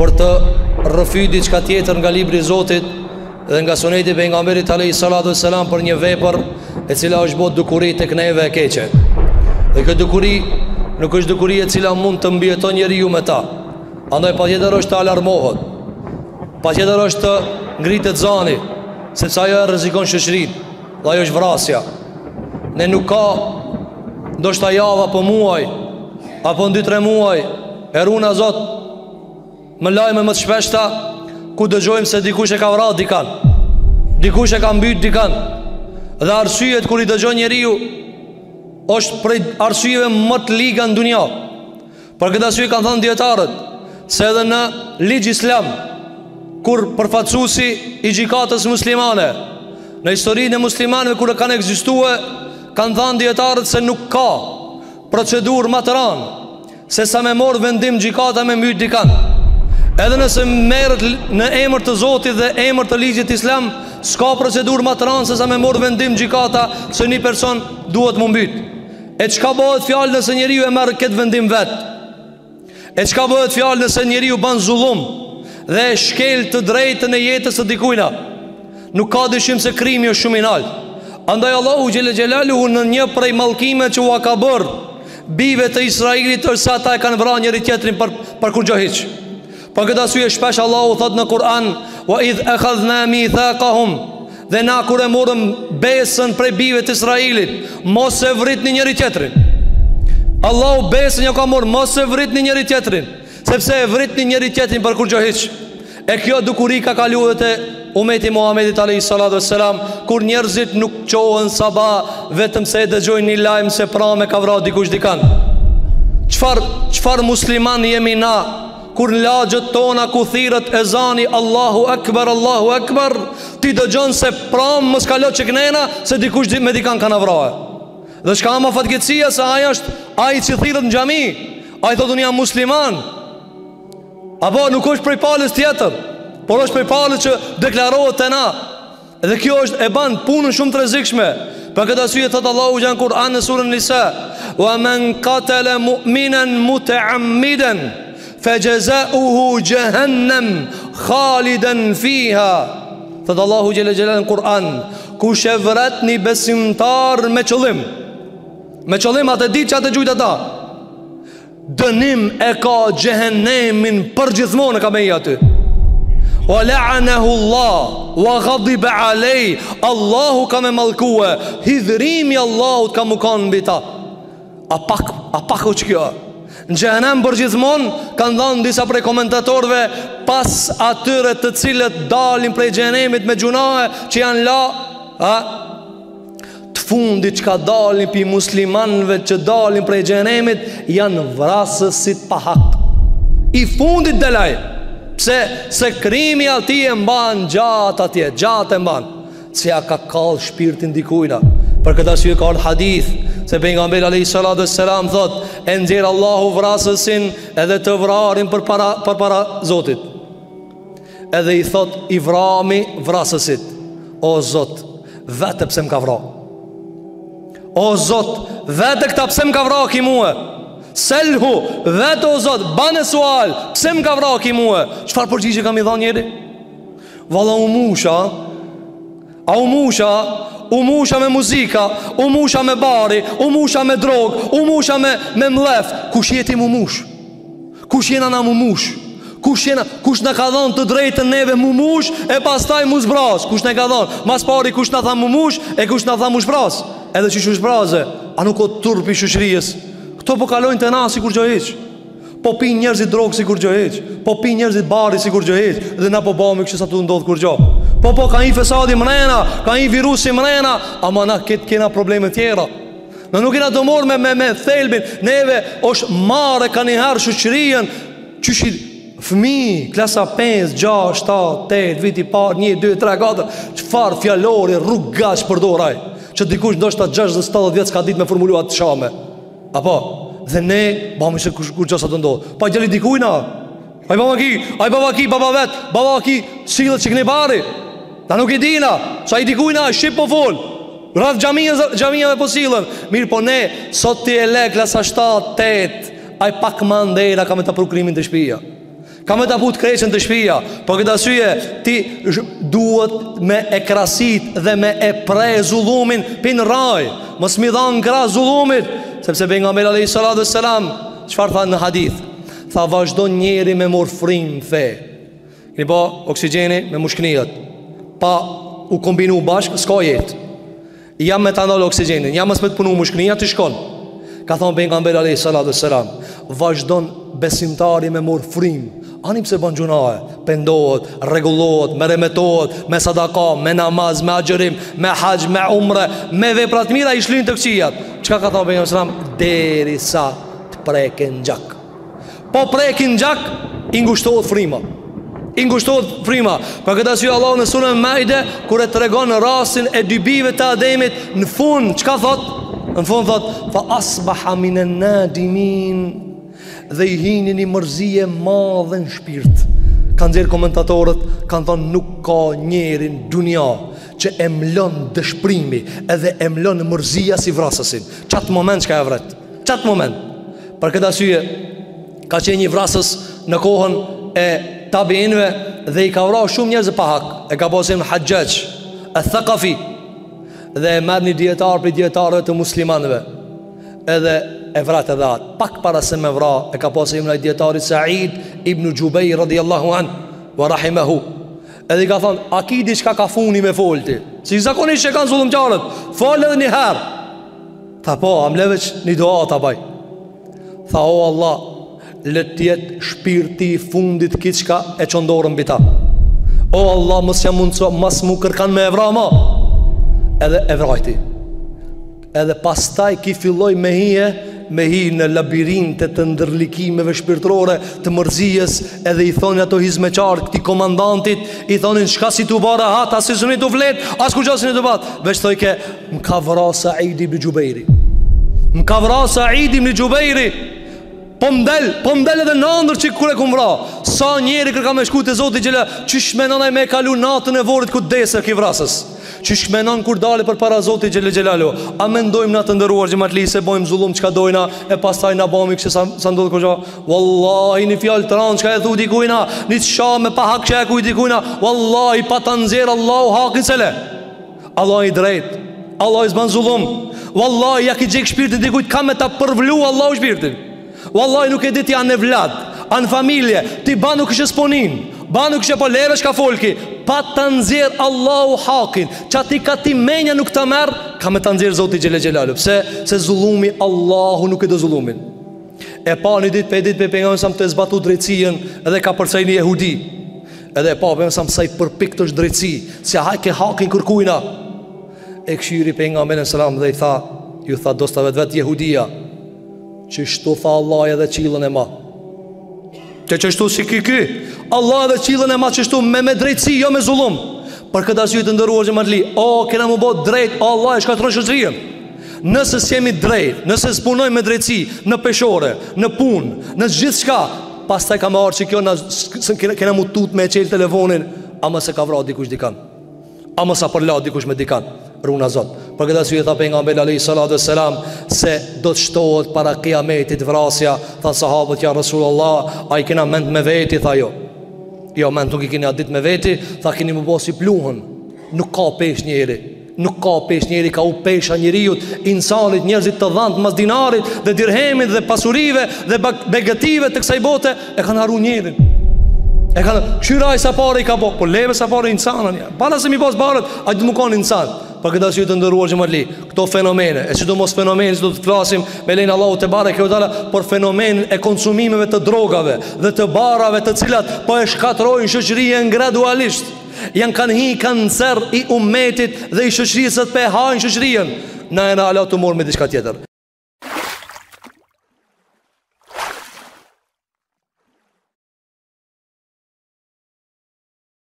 për të rrëfyer diçka tjetër nga libri i Zotit dhe nga suneti pejgamberit alayhi salatu wassalam për një vepër e cila është bërë dukuri tek neve e keqe. Dhe kjo dukuri nuk është dukuri e cila mund të mbijeton njeriu me ta. Andaj patjetër është të alarmohet. Patjetër është të ngritet zani, sepse ajo rrezikon shoqërinë. Dhe ajo është vrasja. Ne nuk ka ndoshta javë apo muaj apo 2-3 muaj e runa Zot më lajme më të shpeshta ku dëgjojmë se dikush e ka vrarë dikan, dikush e ka mbyt dikan. Dhe arsyet kur i dëgjon njeriu është prej arsyeve më të liga në dunja. Për këtë arsye kanë thënë dietarët se edhe në ligj islam, kur përfaqësuesi i gjykatës muslimane në historinë e muslimanëve kur kanë ekzistuar, kanë thënë dietarët se nuk ka procedurë më të rëndë se sa me morë vendim gjykata me mbyt dikan. Edhe nëse merret në emër të Zotit dhe emër të ligjit islam, s'ka procedurë më të rëndë se sa me morë vendim gjykata se një person duhet më mbyt. E çka bëhet fjalë nëse njeriu e merr këtë vendim vet? E çka bëhet fjalë nëse njeriu bën zullum dhe shkel të drejtën e jetës së dikujt? Nuk ka dyshim se krimi është shumë i lartë. Andaj Allahu xhelle xhelaluhu në një prej mallkimeve që u ka bërë bijve të Israilit është se ata e kanë vrarë njëri tjetrin për kur gjë hiç. Për këtë arsye shpesh Allahu thot në Kur'an: "Wa idh akhadhna mithaqahum", dhe na kur e morëm besën prej bijve të Israilit, mos e vritni njëri tjetrin. Allahu besën ja ka marrë, mos e vritni njëri tjetrin, sepse e vritni njëri tjetrin për kur gjë hiç. E kjo dukuri ka kaluar te umeti Muhamedit alayhi salatu wassalam, kur njerëzit nuk qohen sabah vetëm se e dëgjojnë një lajm se pranë ka vrarë dikush dikan. Çfarë musliman jemi na kur në lagjët tona ku thirët ezani Allahu Akbar, ti dëgjon se pranë mos ka lë çeknena se dikush me dikan kanë vrarë. Dhe çka më fatkeqësia se ai është ai që thirët në xhami, ai thotë unë jam musliman. Apo nuk është prej palës tjetër, por është prej palës që deklarohet te na. Dhe kjo është e ban punën shumë të rrezikshme. Për këtë arsye thot Allahu në Kur'an në surën Nisa: "Wa man qatala mu'minan muta'ammidan fajaza'uhu jahannam khalidan fiha." Thot Allahu xhela xhelal në Kur'an: kush e vret një besimtar me qëllim atë ditë që atë gjujt ata, dënim e ka xhehenemin përgjithmonë ka me i aty. Wa la'anahu Allah wa ghadiba alej, Allahu ka me mallkue, hidhrimi Allahut ka mu kanë mbi ta. A pak u që kjo në xhehenem përgjithmonë, kanë dhënë disa prej komentatorëve, pas atyre të cilët dalin prej xhehenemit me gjunahe që janë të fundit që ka dalin pi muslimanëve që dalin prej xhehenemit janë vrasësit pa hak. I fundit delaj. Pse? Se krimi ati e mban gjatë atje, gjatë e mban. Se ja ka kallë shpirtin dikujna. Për këtë arsye ka ardhur hadith se pejgamberi alayhi salatu wassalam thot: "E nxjerr Allahu vrasësin edhe të vrarin për para Zotit." Edhe i thot i vrami vrasësit: "O Zot, vete pse më ka vrarë. O Zot, vete këta pse më ka vrarë ki mua. Selhu, vete o Zot, bane sual, pse më ka vrarë ki mua." Çfarë përgjigje kam i dhënë njëri? Valla u musha me muzika, u musha me bari, u musha me drog, u musha me mlef. Kush jeti mu mush? Kush jena na mu mush? Kush në ka dhënë të drejtën neve mu mush e pastaj mu zbras? Kush në ka dhënë? Mas pari kush në tha mu mush e kush në tha mu zbras? Edhe që shu zbraze, a nuk o turpi shoqërisë? Këto po kalojnë të na si kur gjë hiq. Po pi njerëzit drogë si kur gjë hiq. Po pi njerëzit bari si kur gjë hiq. Dhe na po bëmi kështë sa të ndodhë kur gjë. Po ka një fesadi mrena, ka një virusi mrena, ama na këtë kena probleme tjera. Në nuk kena të morë me thelbin. Neve është mare ka njëherë shoqërien. Qyshi fëmi, klasa 5, 6, 7, 8, viti par, 1, 2, 3, 4. Qëfar fjallori, rrugash përdoraj, që dikush ndoshta 60-70 vjetë s'ka dit me formuluat të shame. Apo, dhe ne, bëmi se kur gjësa të ndodhë. Pa i gjeli dikujna. Aj baba ki, baba vet, baba ki, silët që këne bari. Ta nuk i dina, sa i dikujna, shqip po full. Rrëth gjamijave po silën. Mirë po ne, sot ti e le klasa 7, 8, aj pak më ndera ka me të prukrimin të shpija. Ka me ta put kreqen të shpia. Po këtë asyje ti duhet me e krasit dhe me e prej zullumin pin raj. Mos mi dhan kra zullumit. Sepse pejgamberi alayhi salatu wassalam çfarë tha në hadith? Tha vazhdo njeri me morfrim fe. Keni po oksigjeni me mushkënijat. Pa u kombinu bashk s'ka jetë. Jam me ta ndal oksigjenin, jam mos me të punu mushkënijat të shkon. Ka thonë pejgamberi alayhi salatu wassalam, vazhdon besimtari me morfrim. Ani pse bën gjunahe, pendohet, rregullohet, me remetohet, me sadaka, me namaz, me agjërim, me hax, me umre, me vepra të mira i shlin të këqijat. Çka ka thënë pejgamberi sallam, derisa të preken gjak. Po prekin gjak, i ngushtohet frima. I ngushtohet frima. Për këtë arsye Allahu në surën Maide kur e tregon rastin e dy bijve të Ademit, në fund çka thot? Në fund thot fa asbaha minan nadimin, dhe i hinin i mërzije madhe në shpirt. Kanë zirë komentatorët, kanë thonë nuk ka njerin dunja që e mlon dëshprimi edhe e mlon mërzija si vrasësin. Qatë moment që ka e vret, qatë moment. Për këtë asyje ka qenë një vrasës në kohën e tabiinëve dhe i ka vrarë shumë njerëz pa hak. E ka pasim Hajjaj al-Thaqafi dhe e merr një dietar për dietarëve të muslimanëve. Edhe e vrat edhe atë. Pak para se me vra, e ka pasur imra i dietarit Said ibn Jubair radhiyallahu an wa rahimahu. Edhe i ka thonë, a ki diçka ka funi me folti? Si zakonisht që kanë zullumqarët, fol edhe një herë. Tha po, am leveç një dua ta baj. Tha o Allah, le tjetë shpirti i fundit kiçka e çondorën mbi ta. O Allah, mos jam mundso, mas mu kërkan me evra ma. Edhe e vrajti. Edhe pastaj ki filloj me hi në labirinte të ndërlikimeve shpirtërore të mërzijes. Edhe i thonin ato hizmeqarë këti komandantit, i thonin shka si tu bara hat, as si suni tu flet, as ku qasin i tu bat. Veç thoi ke m'ka vra Said ibn Jubairi, m'ka vra Said ibn Jubairi. Po mdel edhe në ndër që kure kum vra. Sa njeri kërka me shku të Zoti Gjela, qysh menon ai me kalu natën e vorit ku desër ki vrasës? Qysh menon kur dale për para Zoti Gjela Gjelalu? A mendojmë na të ndëruar xhamatli se bojmë zullum çka dojna e pastaj na bëmi kështu sa ndodh kështu? Wallahi një fjalë tran çka e thu dikujna, një çka me pa hak çka e kujt dikujna, wallahi pa ta nxjerr Allahu hakin sele. Allah i drejt, Allah i s'ban zullum. Wallahi ja ki xhek shpirtin dikujt ka me ta përvlu Allahu shpirtin. Wallahi nuk e ditë janë në vlad, anë familje, ti ba nuk ishe sponin, ba nuk ishe po levesh ka folki, pa të nëzirë Allahu hakin, që ati ka ti menja nuk të merë, ka me të nëzirë Zoti Gjele Gjelalu. Se zullumi Allahu nuk e do zullumin. E pa një dit për pengon sa më të zbatu drejtësien, edhe ka përsej një jehudi, edhe e pa pengon sa më saj përpik të është drejtësi, se hajke hakin kërkujna. E këshyri pengon me në salam dhe i tha, ju tha dosta vet jehudia, që shtu tha Allah edhe qilën e ma, që shtu si ki Allah edhe qilën e ma që shtu me drejtësi, jo me zullum. Për këtë arsye të ndëruar xhamatli, o kena mu bot drejt, Allah e shkatron shoqërinë. Nëse s'jemi drejt, nëse s'punojmë me drejtësi në peshore, në punë, në gjithë shka, pastaj ka me arë që kjo kena mu tut me qelë telefonin, ama se ka vra dikush dikan, ama sa përla dikush me dikan. Runa Zot. Për këtë arsye tha pejgamberi alayhi salatu wassalam se do të shtohet para kiametit vrasja. Tha sahabët, ja Rasulullah, a i kena mend me veti? Tha jo. Jo, mend nuk i keni ditë me veti. Tha keni më bosi pluhën. Nuk ka pesh njeri. Nuk ka pesh njeri, ka u pesha njeriut, insanit, njerëzit të dhënë mas dinarit dhe dirhemit dhe pasurive dhe begative të kësaj bote e kanë harruar njerin. E kanë këshyraj sa pare i ka bo, po leve sa pare insanën ja. Para se mi pas barët, a të më kanë insan. Për këtë arsye të ndëruar xhamatli, këto fenomene, e sidomos fenomene që do të flasim me lenin Allahu te bareke ve teala për fenomenin e konsumimeve të drogave dhe të barave të cilat po e shkatrojnë shoqërinë gradualisht. Kanë kancer i ummetit dhe i shoqërisë të pe hajnë shoqërinë. Na e na ala të morë me diçka tjetër.